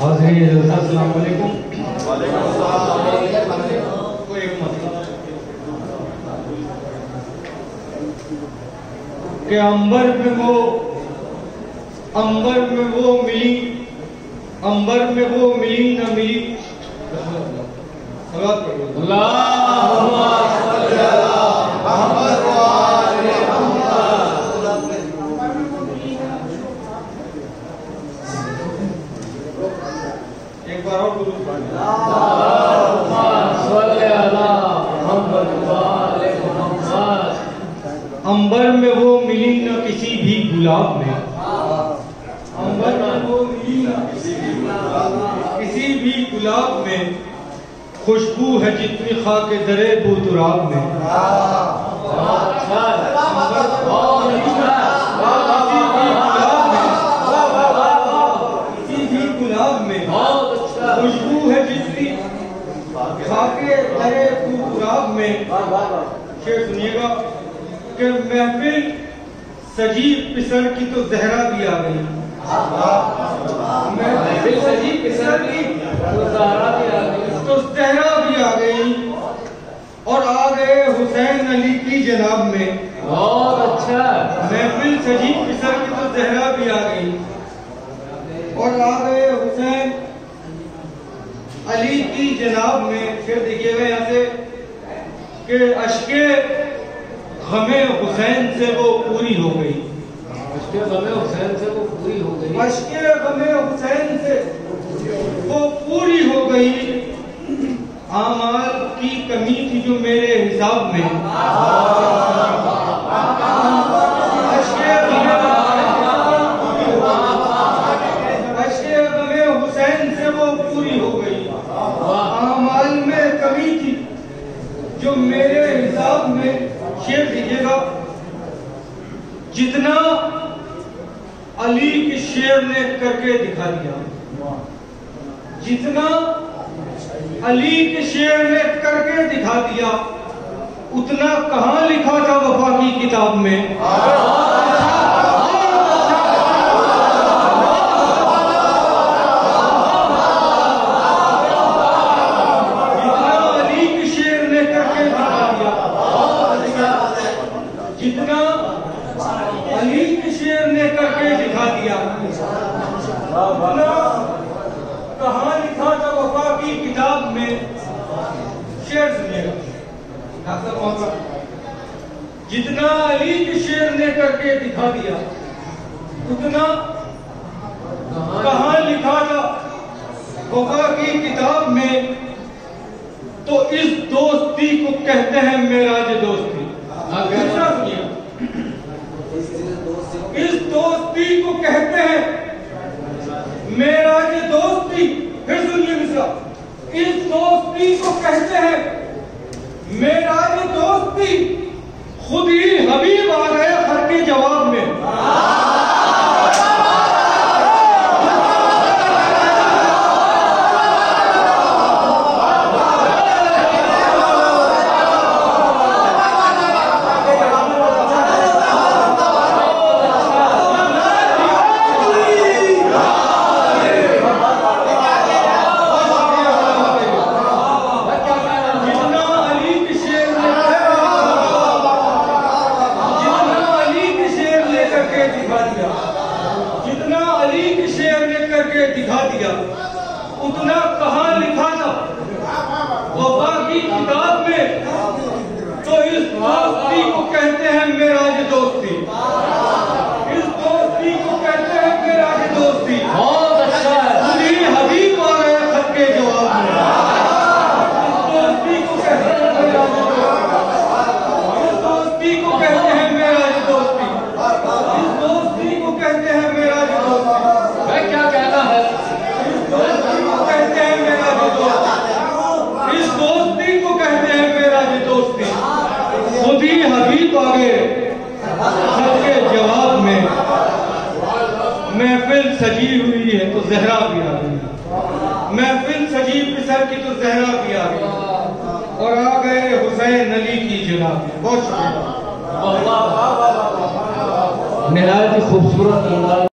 अस्सलाम वालेकुम। कि अंबर में वो मिली न मिली। एक बार और अंबर में वो मिली न किसी भी गुलाब में, अंबर में वो मिली न किसी भी गुलाब में, खुशबू है जितनी खाके दरे बूतुराब में। किसी भी गुलाब में खुशबू है जितनी खाके दरे बूतुराब में। शेर सुनिएगा कि महफिल सजी पिसर की तो जहरा भी आ गई, महफिल सजी पिसर की तो जहरा भी आ गई, तो जहरा भी आ गई और आ गए हुसैन अली की जनाब में। बहुत अच्छा। महफिल सजी पिसर की तो जहरा भी आ गई और आ गए हुसैन अली की जनाब में। फिर देखिएगा यहाँ से कि अश्के गमे हुसैन से वो पूरी हो गई, अश्के गमे हुसैन से वो पूरी हो गई, अश्के गमे हुसैन से वो पूरी हो गई। आमाल की कमी थी जो मेरे हिसाब में, अश्के गमे हुसैन से वो पूरी हो गई। आमाल में कमी थी जो मेरे हिसाब में। शेर दीजिएगा, जितना अली के शेर ने करके दिखा दिया, जितना अली के शेर ने करके दिखा दिया, उतना कहां लिखा था वफा की किताब में। जितना अली के शेर ने करके दिखा दिया, उतना कहां लिखा था वफा की किताब में। शेर सुनिएगा, जितना अली के शेर ने करके दिखा दिया, उतना कहां लिखा था वफा की किताब में। तो इस दोस्ती को कहते हैं मेराज दोस्ती। इस दोस्ती को कहते हैं मेराज दोस्ती। फिर सुनिए मिश्रा, इस दोस्ती को कहते हैं मेराज दोस्ती। खुद ही हबीब आ गए खत के जवाब में। जितना अली के शेर ने करके दिखा दिया, उतना कहां लिखा था वफा की किताब में। तो इस दोस्ती को कहते हैं मेराज दोस्ती। इस दोस्ती को कहते हैं मेराज दोस्ती। बहुत अच्छा है। खुद ही हबीब आ गए खत के जवाब में। इस दोस्ती को कहते हैं मेराज दोस्ती। इस दोस्ती को कहते हैं मेराज दोस्ती। इस दोस्ती को कहते हैं मेराज दोस्ती। मैं क्या कहना है? इस दोस्ती को कहते हैं मेराज दोस्ती। इस दोस्ती को कहते हैं मेराज दोस्ती। खुद ही हबीब आ गए खत के जवाब में। महफिल सजी हुई है तो जहरा भी आ गई, महफिल सजी पिसर की तो जहरा भी आ गई और आ गए हुसैन अली की जनाब में। बहुत शुक्रिया। निहायत खूबसूरत अंदाज